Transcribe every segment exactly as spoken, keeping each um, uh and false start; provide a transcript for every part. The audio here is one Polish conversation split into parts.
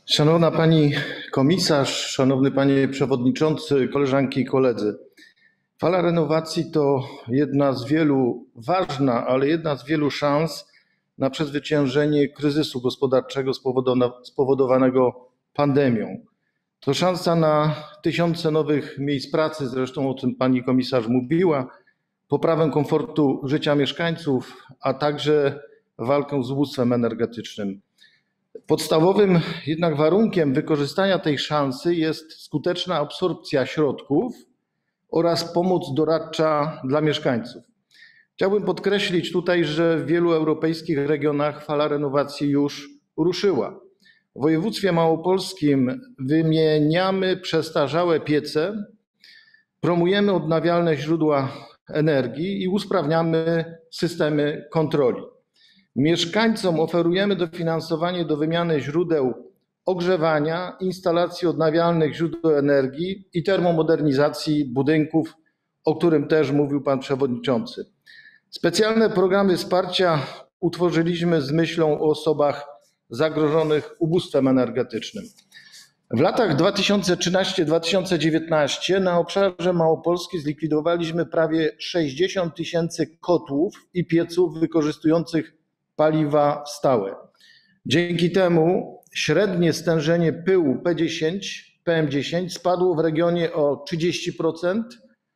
Szanowna Pani Komisarz, Szanowny Panie Przewodniczący, koleżanki i koledzy. Fala renowacji to jedna z wielu, ważna, ale jedna z wielu szans na przezwyciężenie kryzysu gospodarczego spowodowanego pandemią. To szansa na tysiące nowych miejsc pracy, zresztą o tym Pani Komisarz mówiła, poprawę komfortu życia mieszkańców, a także walkę z ubóstwem energetycznym. Podstawowym jednak warunkiem wykorzystania tej szansy jest skuteczna absorpcja środków oraz pomoc doradcza dla mieszkańców. Chciałbym podkreślić tutaj, że w wielu europejskich regionach fala renowacji już ruszyła. W województwie małopolskim wymieniamy przestarzałe piece, promujemy odnawialne źródła energii i usprawniamy systemy kontroli. Mieszkańcom oferujemy dofinansowanie do wymiany źródeł ogrzewania, instalacji odnawialnych źródeł energii i termomodernizacji budynków, o którym też mówił Pan Przewodniczący. Specjalne programy wsparcia utworzyliśmy z myślą o osobach zagrożonych ubóstwem energetycznym. W latach dwa tysiące trzynastym do dwa tysiące dziewiętnastego na obszarze Małopolski zlikwidowaliśmy prawie sześćdziesiąt tysięcy kotłów i pieców wykorzystujących paliwa stałe. Dzięki temu średnie stężenie pyłu P dziesięć, P M dziesięć spadło w regionie o trzydzieści procent,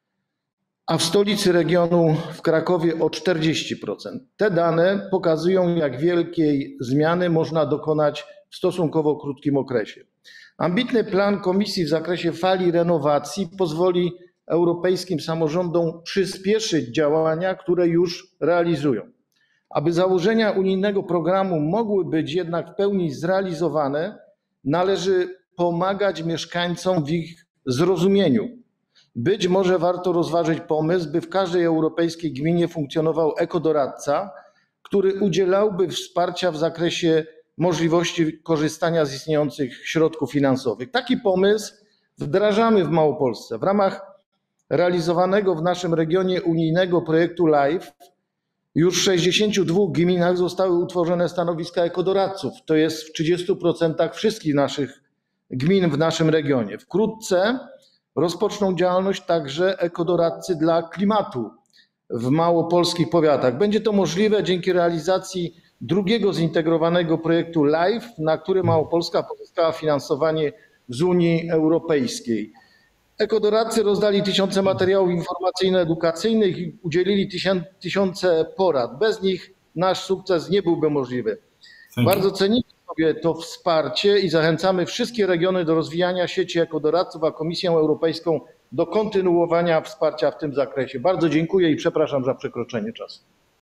a w stolicy regionu w Krakowie o czterdzieści procent. Te dane pokazują, jak wielkiej zmiany można dokonać w stosunkowo krótkim okresie. Ambitny plan Komisji w zakresie fali renowacji pozwoli europejskim samorządom przyspieszyć działania, które już realizują. Aby założenia unijnego programu mogły być jednak w pełni zrealizowane, należy pomagać mieszkańcom w ich zrozumieniu. Być może warto rozważyć pomysł, by w każdej europejskiej gminie funkcjonował ekodoradca, który udzielałby wsparcia w zakresie możliwości korzystania z istniejących środków finansowych. Taki pomysł wdrażamy w Małopolsce. W ramach realizowanego w naszym regionie unijnego projektu LIFE już w sześćdziesięciu dwóch gminach zostały utworzone stanowiska ekodoradców. To jest w trzydziestu procentach wszystkich naszych gmin w naszym regionie. Wkrótce rozpoczną działalność także ekodoradcy dla klimatu w małopolskich powiatach. Będzie to możliwe dzięki realizacji drugiego zintegrowanego projektu LIFE, na który Małopolska pozyskała finansowanie z Unii Europejskiej. Ekodoradcy rozdali tysiące materiałów informacyjno-edukacyjnych i udzielili tysiące porad. Bez nich nasz sukces nie byłby możliwy. Bardzo cenimy sobie to wsparcie i zachęcamy wszystkie regiony do rozwijania sieci ekodoradców, a Komisję Europejską do kontynuowania wsparcia w tym zakresie. Bardzo dziękuję i przepraszam za przekroczenie czasu.